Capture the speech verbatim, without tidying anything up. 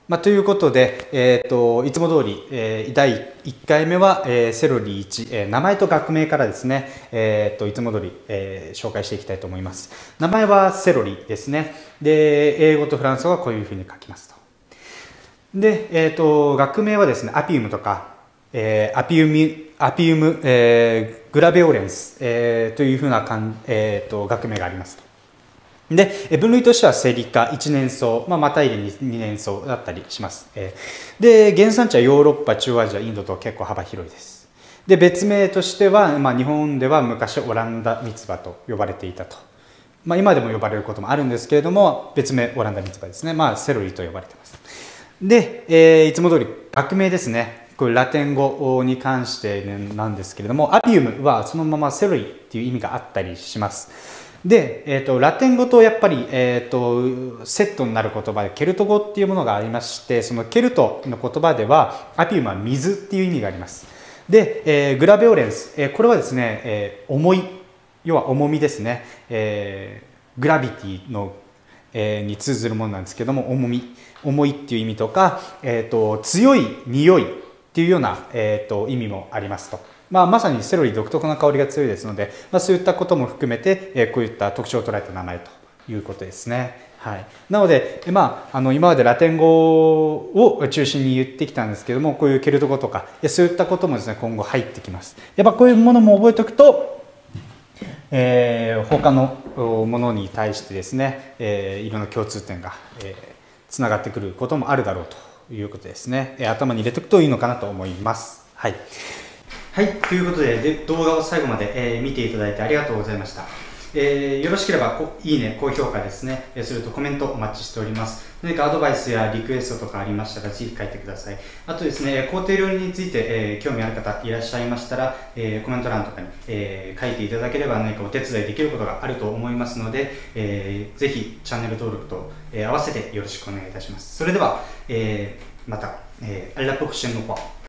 まあ、ということで、えー、といつも通り、えー、だいいっかいめは、えー、セロリいち、えー、名前と学名からですね、えー、といつも通り、えー、紹介していきたいと思います。名前はセロリですね。で、英語とフランス語はこういうふうに書きますと。で、えー、と学名はですね、アピウムとか、えー、アピウム、アピウム、えー、グラベオレンス、えー、というふうなかん、えー、と学名がありますと。で、分類としてはセリ科、いちねん草、まあ、またいでにねん草だったりします。で、原産地はヨーロッパ、中央アジア、インドと結構幅広いです。で、別名としては、まあ、日本では昔オランダミツバと呼ばれていたと。まあ、今でも呼ばれることもあるんですけれども、別名オランダミツバですね。まあ、セロリと呼ばれています。で、えー、いつも通り学名ですね。これラテン語に関してなんですけれども、アピウムはそのままセロリっていう意味があったりします。で、えーと、ラテン語とやっぱり、えーと、セットになる言葉でケルト語っていうものがありまして、そのケルトの言葉ではアピウムは水っていう意味があります。で、えー、グラベオレンス、えー、これはですね、えー、重い、要は重みですね、えー、グラビティの、えー、に通ずるものなんですけども、重み、重いっていう意味とか、えーと、強い匂いっていうような、えーと、意味もありますと。まあ、まさにセロリ独特な香りが強いですので、まあ、そういったことも含めて、えー、こういった特徴を捉えた名前ということですね。はい、なので、まあ、あの今までラテン語を中心に言ってきたんですけども、こういうケルト語とかそういったこともですね、今後入ってきます。やっぱこういうものも覚えておくと、えー、他のものに対してですね、えー、いろんな共通点が、えー、つながってくることもあるだろうということですね。えー、頭に入れておくといいのかなと思います。はい。はい、ということで、で動画を最後まで、えー、見ていただいてありがとうございました。えー、よろしければいいね、高評価ですね、えー、するとコメントお待ちしております。何かアドバイスやリクエストとかありましたら、ぜひ書いてください。あとですね、工程料理について、えー、興味ある方いらっしゃいましたら、えー、コメント欄とかに、えー、書いていただければ何かお手伝いできることがあると思いますので、えー、ぜひチャンネル登録と、えー、合わせてよろしくお願いいたします。それでは、えー、また、えー、à la prochaine fois。